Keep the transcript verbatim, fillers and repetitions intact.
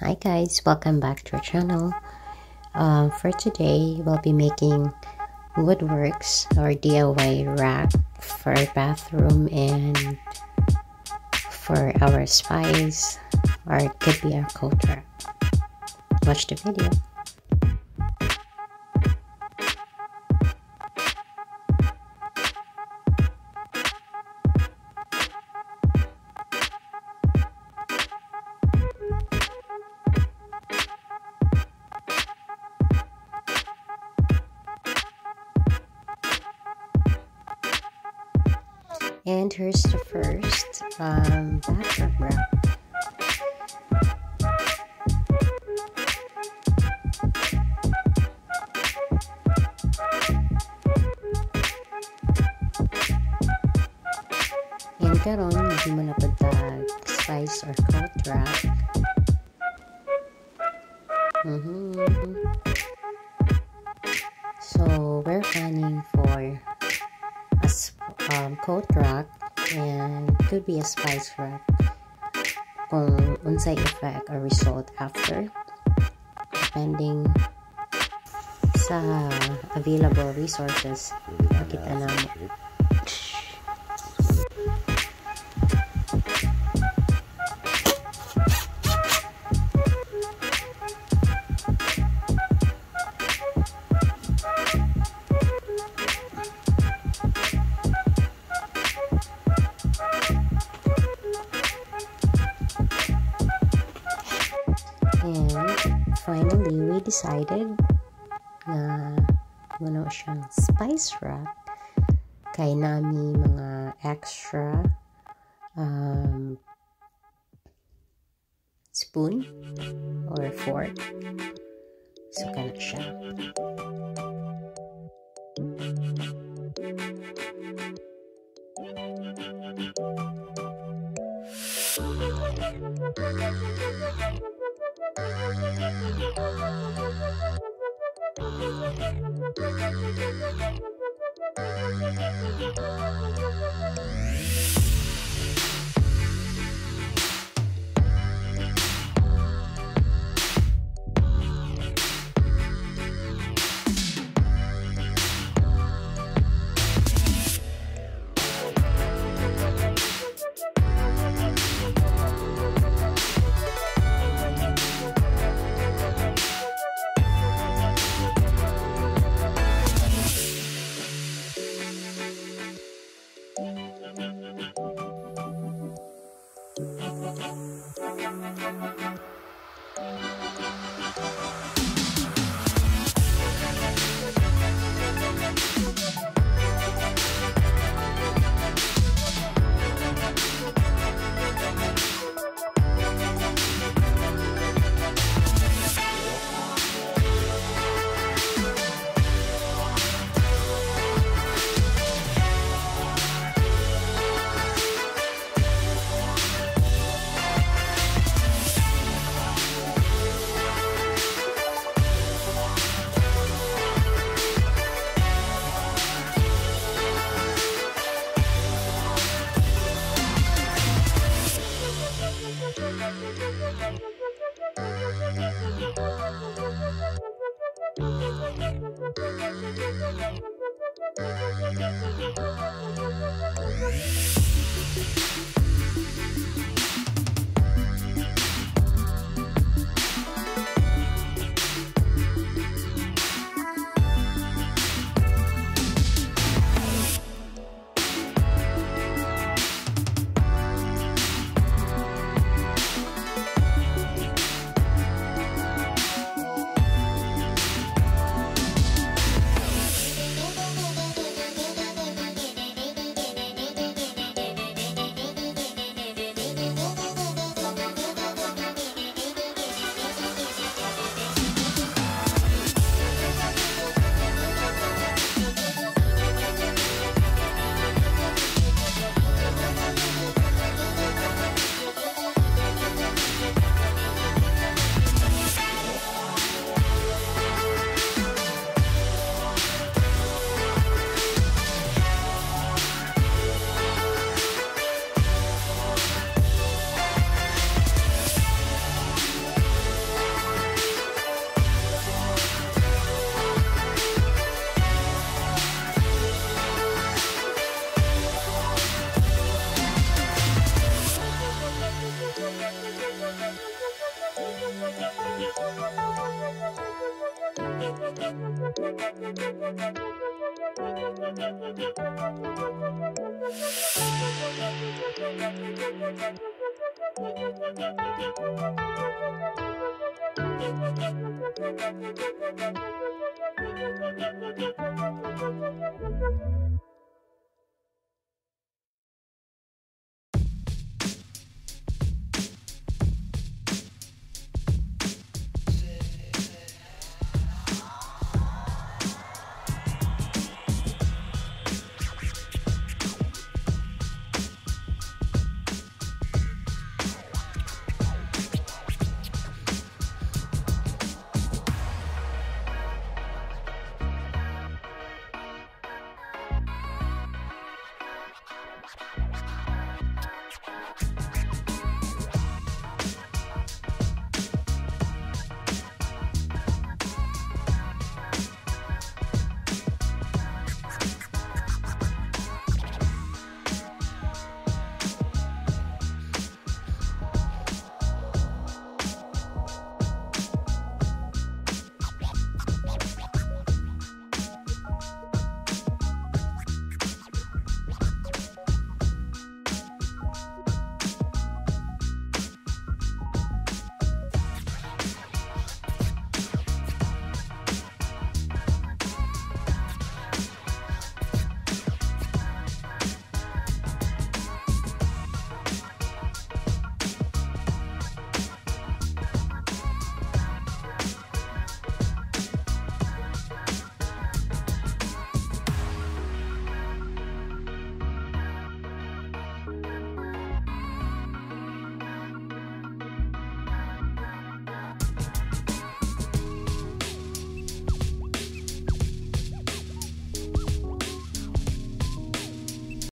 Hi guys, welcome back to our channel. Uh, for today, we'll be making woodworks or D I Y rack for our bathroom and for our spice, or it could be our coat rack. Watch the video. And here's the first um, bathroom rack. And karon hindi mo na pagtag spice or coat rack. Mm-hmm. So we're planning for a um, coat rack and could be a spice rack kung unsay effect or result after, depending sa available resources makita namin. And finally, we decided na muna siyang spice rack kay nami mga extra um, spoon or fork. So, kana siya.